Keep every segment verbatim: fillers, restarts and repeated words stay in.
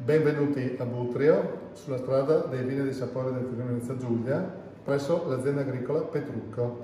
Benvenuti a Butrio, sulla strada dei vini di sapore del Friuli Venezia Giulia, presso l'azienda agricola Petrucco.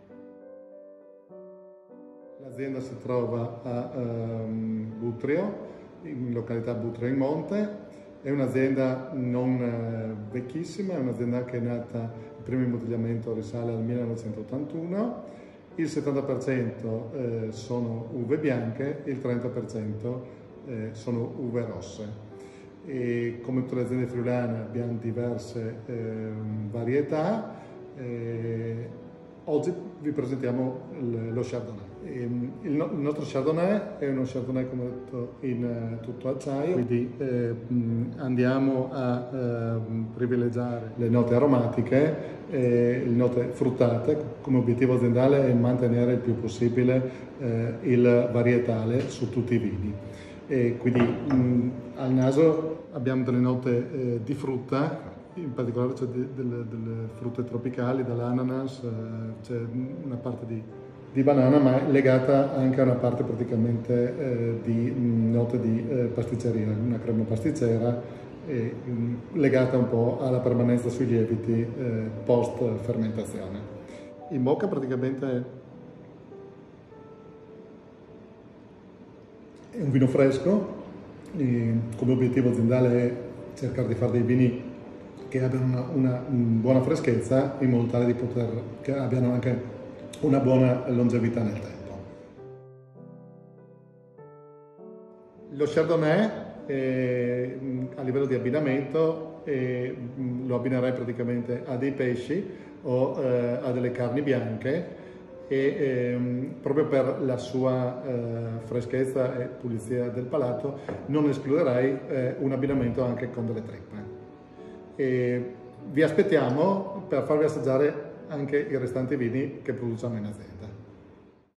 L'azienda si trova a um, Butrio, in località Butrio in Monte. È un'azienda non uh, vecchissima, è un'azienda che è nata, il primo imbottigliamento risale al millenovecentottantuno, il settanta per cento eh, sono uve bianche, il trenta per cento eh, sono uve rosse. E come tutte le aziende friulane abbiamo diverse eh, varietà. Eh, oggi vi presentiamo il, lo Chardonnay. E, il, no, il nostro Chardonnay è uno Chardonnay, come detto, in uh, tutto acciaio, quindi eh, andiamo a eh, privilegiare le note aromatiche e le note fruttate. Come obiettivo aziendale è mantenere il più possibile eh, il varietale su tutti i vini. E quindi mh, al naso abbiamo delle note eh, di frutta, in particolare c'è de, delle, delle frutte tropicali, dall'ananas, eh, c'è una parte di, di banana, ma è legata anche a una parte praticamente eh, di mh, note di eh, pasticceria, una crema pasticcera, e, mh, legata un po' alla permanenza sui lieviti eh, post fermentazione. In bocca praticamente è un vino fresco, e come obiettivo aziendale è cercare di fare dei vini che abbiano una, una buona freschezza, in modo tale di poter, che abbiano anche una buona longevità nel tempo. Lo Chardonnay eh, a livello di abbinamento eh, lo abbinerei praticamente a dei pesci o eh, a delle carni bianche, e ehm, proprio per la sua eh, freschezza e pulizia del palato non escluderei eh, un abbinamento anche con delle trippe. E vi aspettiamo per farvi assaggiare anche i restanti vini che produciamo in azienda.